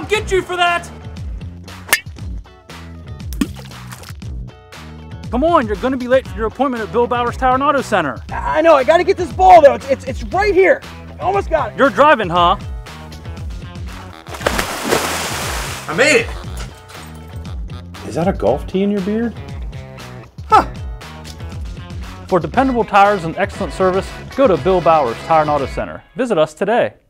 I'll get you for that! Come on, you're gonna be late for your appointment at Bill Bowers Tire and Auto Center. I know, I gotta get this ball though. It's right here. Almost got it. You're driving, huh? I made it! Is that a golf tee in your beard? Huh. For dependable tires and excellent service, go to Bill Bowers Tire and Auto Center. Visit us today.